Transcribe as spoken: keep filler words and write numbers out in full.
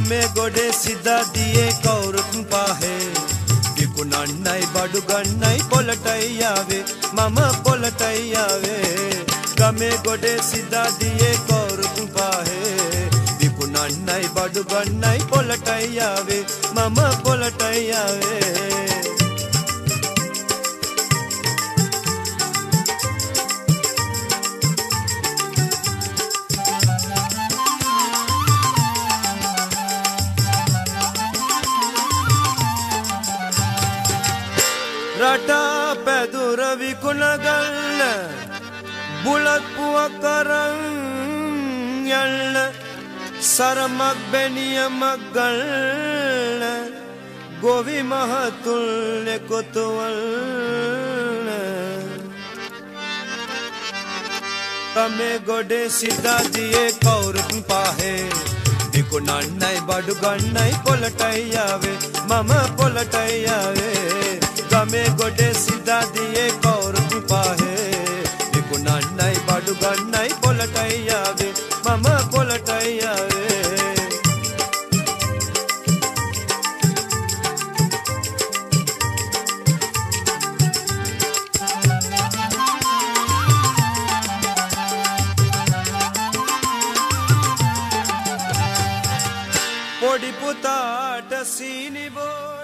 ගමේ ගොඩේ සිදා දියේ කවුරුත් පාහේ විකුණන්නයි බඩු ගන්නයි පොලටයි යාවේ මම පොලටයි යාවේ ගමේ ගොඩේ සිදා දියේ කවුරුත් පාහේ විකුණන්නයි බඩු ගන්නයි පොලටයි යාවේ මම පොලටයි යාවේ රටා පැදුර විකුණගන්න බුලත් පුවක් කරන් යන්න සරමක් බැනියමක් ගන්න ගොවි මහතුල් එකතුවන්න ගමේ ගොඩේ සිදා දියේ කවුරුත් පාහේ විකුණන්නයි බඩු ගන්නයි පොලටයි යාවේ මම පොලටයි යාවේ ගමේ ගොඩේ සිදා දියේ කවුරුත් පාහේ විකුණන්නයි බඩු ගන්නයි පොලටයි යාවේ මම පොලටයි යාවේ පොඩි පුතාට සීනි බෝ